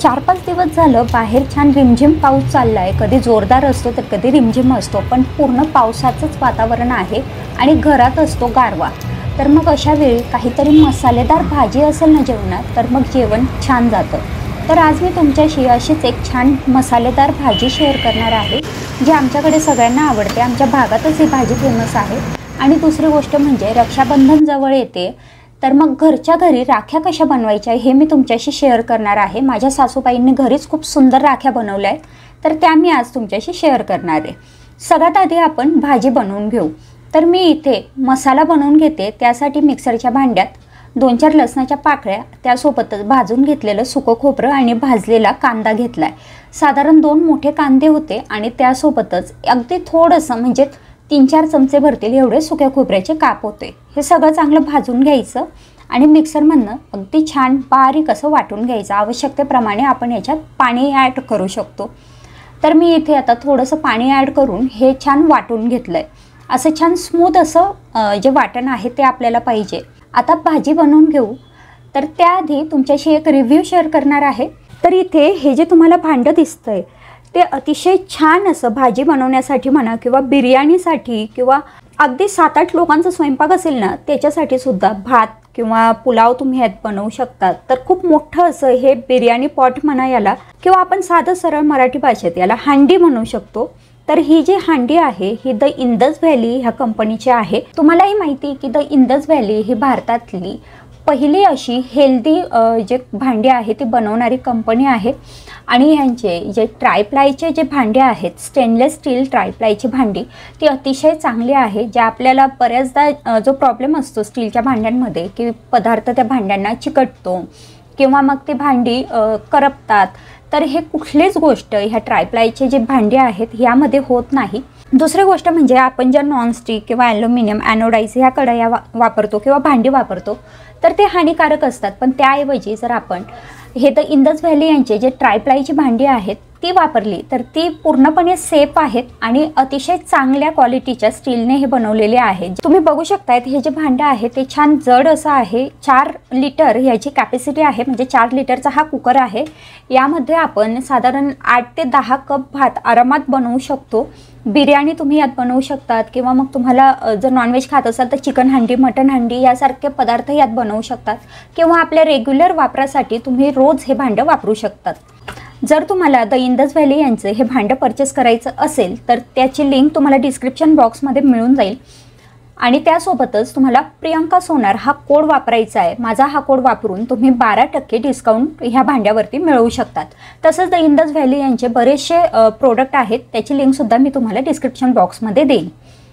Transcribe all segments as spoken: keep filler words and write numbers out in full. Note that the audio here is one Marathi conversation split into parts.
चार पाच दिवस झालं बाहेर छान रिमझिम पाऊस चाललाय। कधी जोरदार असतो तर कधी रिमझिम असतो, पण पूर्ण पावसाचंच वातावरण आहे आणि घरात असतो गारवा। तर मग अशा वेळी काहीतरी मसालेदार भाजी असेल ना जेवणात, तर मग जेवण छान जातं। तर आज मी तुमच्याशी अशीच एक छान मसालेदार भाजी शेअर करणार आहे, जी आमच्याकडे सगळ्यांना आवडते। आमच्या भागातच ही भाजी फेमस आहे। आणि दुसरी गोष्ट म्हणजे रक्षाबंधन जवळ येते, तर मग घरच्या घरी राख्या कशा बनवायच्या हे मी तुमच्याशी शेअर करणार आहे। माझ्या सासूबाईंनी घरीच खूप सुंदर राख्या बनवल्या आहेत, तर त्या मी आज तुमच्याशी शेअर करणार आहे। सगळ्यात आधी आपण भाजी बनवून घेऊ। तर मी इथे मसाला बनवून घेते। त्यासाठी मिक्सरच्या भांड्यात दोन चार लसणाच्या पाकळ्या, त्यासोबतच भाजून घेतलेलं सुकं खोबरं आणि भाजलेला कांदा घेतलाय। साधारण दोन मोठे कांदे होते आणि त्यासोबतच अगदी थोडंसं म्हणजे तीन चार चमचे भरतील एवढे सुक्या खोबऱ्याचे काप होते। हे सगळं चांगलं भाजून घ्यायचं आणि मिक्सरमधनं अगदी छान बारीक असं वाटून घ्यायचं। आवश्यकतेप्रमाणे आपण याच्यात पाणी ॲड करू शकतो। तर मी इथे आता थोडंसं पाणी ॲड करून हे छान वाटून घेतलंय। असं छान स्मूथ असं जे वाटण आहे ते आपल्याला पाहिजे। आता भाजी बनवून घेऊ। तर त्याआधी तुमच्याशी एक रिव्ह्यू शेअर करणार आहे। तर इथे हे जे तुम्हाला भांडं दिसतंय ते अतिशय छान असं भाजी बनवण्यासाठी म्हणा किंवा बिर्याणीसाठी किंवा अगदी सात आठ लोकांचा स्वयंपाक असेल ना, त्याच्यासाठी सुद्धा भात किंवा पुलाव तुम्ही ह्यात बनवू शकता। तर खूप मोठं असं हे बिर्याणी पॉट म्हणा याला, किंवा आपण साधं सरळ मराठी भाषेत याला हांडी म्हणू शकतो। तर ही जी हांडी आहे ही द इंदस व्हॅली ह्या कंपनीची आहे। तुम्हालाही माहिती आहे की द इंदस व्हॅली ही भारतातली पहिली अशी हेल्दी जे भांडी आहे ती बनवणारी कंपनी आहे। आणि ह्यांचे जे ट्रायप्लायचे जे भांडे आहेत, स्टेनलेस स्टील ट्रायप्लायची भांडी, ती अतिशय चांगली आहे। जे आपल्याला बऱ्याचदा जो प्रॉब्लेम असतो स्टीलच्या भांड्यांमध्ये की पदार्थ त्या भांड्यांना चिकटतो किंवा मग ती भांडी करपतात, तर हे कुठलीच गोष्ट ह्या ट्रायप्लायचे जे भांडी आहेत यामध्ये होत नाही। दुसरी गोष्ट म्हणजे आपण ज्या नॉनस्टिक किंवा ॲल्युमिनियम ॲनोडाईज ह्या कढया वा वापरतो किंवा भांडी वापरतो, तर ते हानिकारक असतात। पण त्याऐवजी जर आपण हे द इंदस व्हॅली यांचे जे ट्रायप्लायची भांडी आहेत ती वापरली, तर ती पूर्णपणे सेफ आहेत आणि अतिशय चांगल्या क्वालिटीच्या स्टीलने हे बनवलेले आहे। तुम्ही बघू शकतायत हे जे भांडं आहे ते छान जड असं आहे। चार लिटर ह्याची कॅपॅसिटी आहे, म्हणजे चार लिटरचा हा कुकर आहे। यामध्ये आपण साधारण आठ ते दहा कप भात आरामात बनवू शकतो। बिर्याणी तुम्ही यात बनवू शकतात किंवा मग तुम्हाला जर नॉनव्हेज खात असाल तर चिकन हंडी, मटन हंडी यासारखे पदार्थ यात बनवू शकतात, किंवा आपल्या रेग्युलर वापरासाठी तुम्ही रोज हे भांडं वापरू शकतात। जर तुम्हाला द इंदस व्हॅली यांचं हे भांडं परचेस करायचं असेल तर त्याची लिंक तुम्हाला डिस्क्रिप्शन बॉक्समध्ये मिळून जाईल। आणि त्यासोबतच तुम्हाला प्रियंका सोनार हा कोड वापरायचा आहे। माझा हा कोड वापरून तुम्ही बारा टक्के डिस्काउंट ह्या भांड्यावरती मिळवू शकतात। तसंच द इंदस व्हॅली यांचे बरेचसे प्रोडक्ट आहेत, त्याची लिंकसुद्धा मी तुम्हाला डिस्क्रिप्शन बॉक्समध्ये देईन।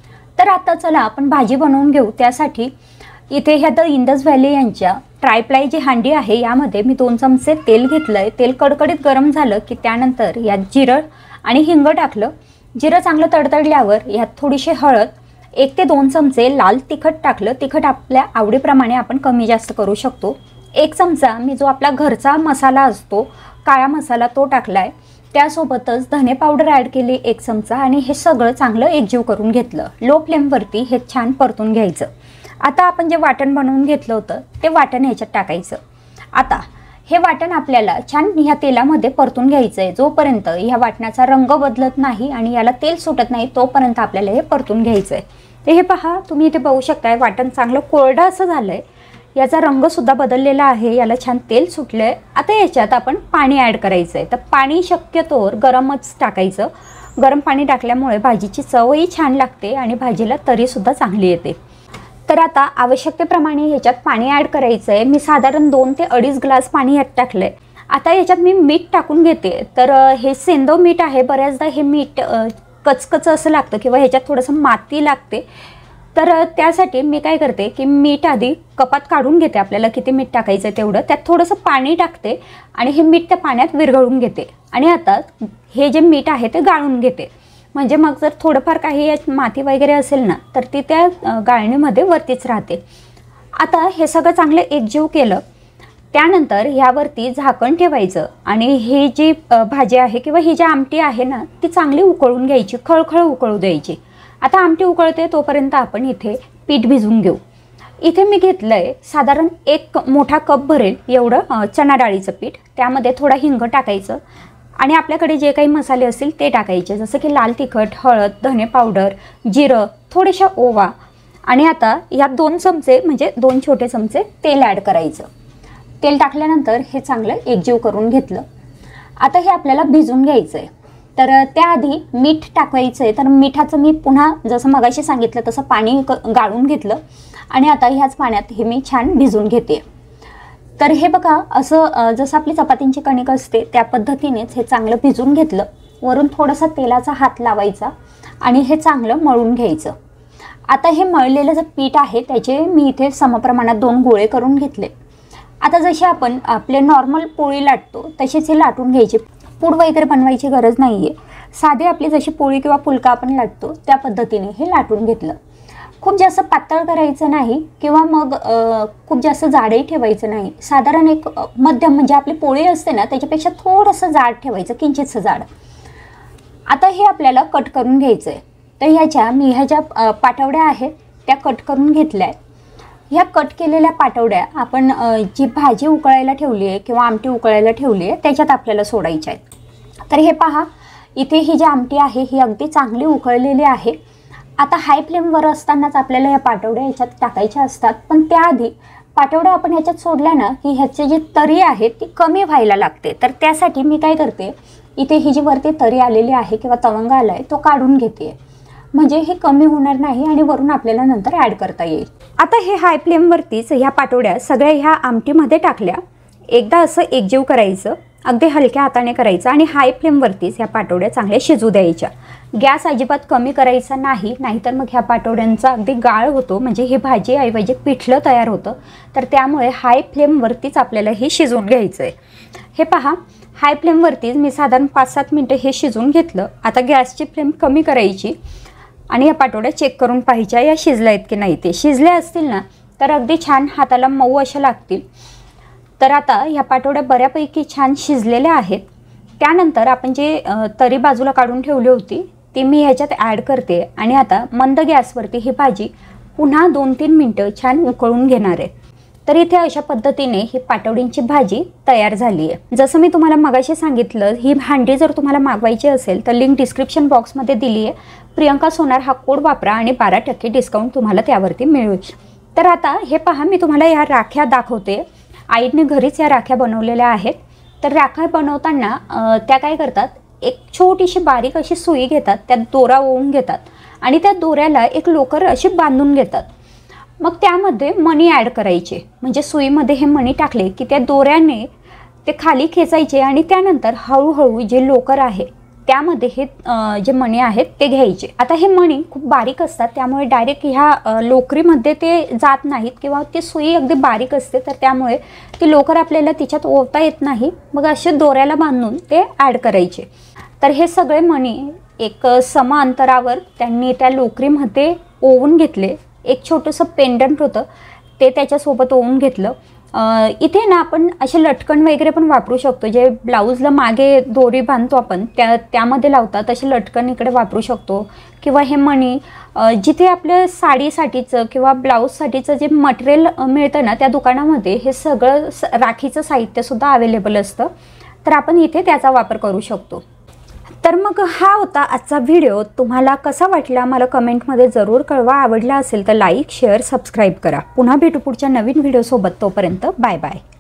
तर आता चला आपण भाजी बनवून घेऊ। त्यासाठी इथे ह्या द इंदस व्हॅली यांच्या ट्रायप्लाय जी हांडी आहे यामध्ये मी दोन चमचे तेल घेतलं आहे। तेल कडकडीत गरम झालं की त्यानंतर यात जिरं आणि हिंग टाकलं। जिरं चांगलं तडतडल्यावर यात थोडीशी हळद, एक ते दोन चमचे लाल तिखट टाकलं। तिखट आपल्या आवडीप्रमाणे आपण कमी जास्त करू शकतो। एक चमचा मी जो आपला घरचा मसाला असतो काळा मसाला तो टाकला आहे। त्यासोबतच धने पावडर ॲड केली एक चमचा आणि हे सगळं चांगलं एकजीव करून घेतलं। लो फ्लेमवरती हे छान परतून घ्यायचं। आता आपण जे वाटण बनवून घेतलं होतं ते वाटण ह्याच्यात टाकायचं। आता हे वाटण आपल्याला छान ह्या तेलामध्ये परतून घ्यायचं आहे। जोपर्यंत ह्या वाटणाचा रंग बदलत नाही आणि याला तेल सुटत नाही तोपर्यंत आपल्याला हे परतून घ्यायचं आहे। तर हे पहा, तुम्ही इथे बघू शकताय वाटण चांगलं कोरडं असं झालं आहे। याचा रंगसुद्धा बदललेला आहे, याला छान तेल सुटलं आहे। आता याच्यात आपण पाणी ॲड करायचं आहे। तर पाणी शक्यतोवर गरमच टाकायचं। गरम पाणी टाकल्यामुळे भाजीची चवही छान लागते आणि भाजीला तरीसुद्धा चांगली येते। तर आता आवश्यकतेप्रमाणे ह्याच्यात पाणी ॲड करायचं आहे। मी साधारण दोन ते अडीच ग्लास पाणी यात टाकलं आहे। आता याच्यात मी मीठ टाकून घेते। तर हे सेंदो मीठ आहे। बऱ्याचदा हे मीठ कचकच असं लागतं किंवा ह्याच्यात थोडंसं माती लागते। तर त्यासाठी मी काय करते की मीठ आधी कपात काढून घेते, आपल्याला किती मीठ टाकायचं आहे तेवढं, त्यात थोडंसं पाणी टाकते आणि हे मीठ त्या पाण्यात विरघळून घेते। आणि आता हे जे मीठ आहे ते गाळून घेते, म्हणजे मग जर थोडंफार काही यात माती वगैरे असेल ना तर ती त्या गाळणीमध्ये वरतीच राहते। आता हे सगळं चांगलं एकजीव केलं त्यानंतर ह्यावरती झाकण ठेवायचं आणि ही जी भाजी आहे किंवा ही जी आमटी आहे ना ती चांगली उकळून घ्यायची, खळखळ उकळू द्यायची। आता आमटी उकळते तोपर्यंत आपण इथे पीठ भिजवून घेऊ। इथे मी घेतलं आहे साधारण एक मोठा कप भरेल एवढं चणा डाळीचं पीठ. त्यामध्ये थोडा हिंग टाकायचं आणि आपल्याकडे जे काही मसाले असतील ते टाकायचे, जसं की लाल तिखट, हळद, धने पावडर, जिरं, थोडेशा ओवा आणि आता यात दोन चमचे म्हणजे दोन छोटे चमचे तेल ॲड करायचं. तेल टाकल्यानंतर हे चांगलं एकजीव करून घेतलं. आता हे आपल्याला भिजून घ्यायचं आहे. तर त्याआधी मीठ टाकायचं आहे. तर मिठाचं मी पुन्हा जसं मगाशी सांगितलं तसं पाणी क गाळून घेतलं आणि आता ह्याच पाण्यात हे मी छान भिजून घेते. तर हे बघा असं जसं आपली चपातींची कणिक असते त्या पद्धतीनेच हे चांगलं भिजून घेतलं. वरून थोडासा तेलाचा हात लावायचा आणि हे चांगलं मळून घ्यायचं. आता हे मळलेलं जे पीठ आहे त्याचे मी इथे समप्रमाणात दोन गोळे करून घेतले. आता जसे आपण आपले नॉर्मल पोळी लाटतो तसेच हे लाटून घ्यायचे. पूड वगैरे बनवायची गरज नाही आहे. साधे आपली जशी पोळी किंवा फुलका आपण लाटतो त्या पद्धतीने हे लाटून घेतलं. खूप जास्त पातळ करायचं नाही किंवा मग खूप जास्त जाडही ठेवायचं नाही. साधारण एक मध्यम म्हणजे आपली पोळी असते ना त्याच्यापेक्षा थोडंसं जाड ठेवायचं, किंचितसं जाड. आता हे आपल्याला कट करून घ्यायचं आहे. तर ह्याच्या मी ह्या ज्या पाटवड्या आहेत त्या कट करून घेतल्या आहे. ह्या कट केलेल्या पाटवड्या आपण जी भाजी उकळायला ठेवली आहे किंवा आमटी उकळायला ठेवली आहे त्याच्यात आपल्याला सोडायच्या आहेत. तर हे पहा इथे ही जी आमटी आहे ही अगदी चांगली उकळलेली आहे. आता हाय फ्लेमवर असतानाच आपल्याला ह्या पाटवड्या ह्याच्यात टाकायच्या असतात. पण त्याआधी पाटवड्या आपण ह्याच्यात सोडल्या ना की ह्याची जी तरी आहे ती कमी व्हायला लागते. तर त्यासाठी मी काय करते, इथे ही जी वरती तरी आलेली आहे किंवा तवंग आला आहे तो काढून घेते, म्हणजे हे कमी होणार नाही आणि वरून आपल्याला नंतर ॲड करता येईल. आता हे हाय फ्लेमवरतीच ह्या पाटवड्या सगळ्या ह्या आमटीमध्ये टाकल्या. एकदा असं एकजीव करायचं, अगदी हलक्या हाताने करायचं आणि हाय फ्लेमवरतीच ह्या पाटवड्या चांगल्या शिजू द्यायच्या. गॅस अजिबात कमी करायचा नाही, नाहीतर मग ह्या पाटवड्यांचा अगदी गाळ होतो, म्हणजे ही भाजी ऐवजी पिठलं तयार होतं. तर त्यामुळे हाय फ्लेमवरतीच आपल्याला हे शिजवून घ्यायचं आहे. हे पहा हाय फ्लेमवरतीच मी साधारण पाच सात मिनटं हे शिजवून घेतलं. आता गॅसची फ्लेम कमी करायची आणि या पाटवड्या चेक करून पाहिजे या शिजल्या आहेत की नाही. ते शिजले असतील ना तर अगदी छान हाताला मऊ अशा लागतील. तर आता ह्या पाटवड्या बऱ्यापैकी छान शिजलेल्या आहेत. त्यानंतर आपण जे तरी बाजूला काढून ठेवली होती ती मी ह्याच्यात ॲड करते आणि आता मंद गॅसवरती ही भाजी पुन्हा दोन तीन मिनटं छान उकळून घेणार आहे. तर इथे अशा पद्धतीने ही पाटवडींची भाजी तयार झाली आहे. जसं मी तुम्हाला मगाशी सांगितलं, ही भांडी जर तुम्हाला मागवायची असेल तर लिंक डिस्क्रिप्शन बॉक्समध्ये दिली आहे. प्रियंका सोनार हा कोड वापरा आणि बारा टक्के डिस्काउंट तुम्हाला त्यावरती मिळेल. तर आता हे पहा मी तुम्हाला ह्या राख्या दाखवते. आईने घरीच या राख्या बनवलेल्या आहेत. तर राख्या बनवताना त्या काय करतात, एक छोटीशी बारीक अशी सुई घेतात, त्यात दोरा ओवून घेतात आणि त्या दोऱ्याला एक लोकर अशी बांधून घेतात. मग त्यामध्ये मणी ॲड करायचे, म्हणजे सुईमध्ये हे मणी टाकले की त्या दोऱ्याने ते खाली खेचायचे आणि त्यानंतर हळूहळू जे लोकर आहे त्यामध्ये हे जे मणी आहेत ते घ्यायचे. आता हे मणी खूप बारीक असतात त्यामुळे डायरेक्ट ह्या लोकरीमध्ये ते जात नाहीत किंवा ती सुई अगदी बारीक असते, तर त्यामुळे ती लोकर आपल्याला तिच्यात ओवता येत नाही. मग असे दोऱ्याला बांधून ते ॲड करायचे. तर हे सगळे मणी एक सम अंतरावर त्यांनी त्या लोकरीमध्ये ओवून घेतले. एक छोटंसं पेंडंट होतं ते त्याच्यासोबत ओवून घेतलं. इथे ना आपण असे लटकन वगैरे पण वापरू शकतो, जे ब्लाऊजला मागे दोरी बांधतो आपण त्या त्यामध्ये लावतात असे लटकन इकडे वापरू शकतो. किंवा हे मणी जिथे आपल्या साडीसाठीचं किंवा ब्लाऊजसाठीचं जे मटेरियल मिळतं ना त्या दुकानामध्ये हे सगळं राखीचं साहित्यसुद्धा अवेलेबल असतं. तर आपण इथे त्याचा वापर करू शकतो. तर मग हा होता आजचा व्हिडिओ. तुम्हाला कसा वाटला मला कमेंटमध्ये जरूर कळवा. आवडला असेल तर लाईक शेअर सबस्क्राईब करा. पुन्हा भेटू पुढच्या नवीन व्हिडिओसोबत. तोपर्यंत बाय बाय.